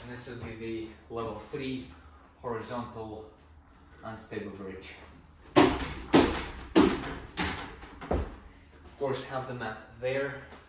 And this will be the level 3 horizontal unstable bridge. Of course, have the mat there.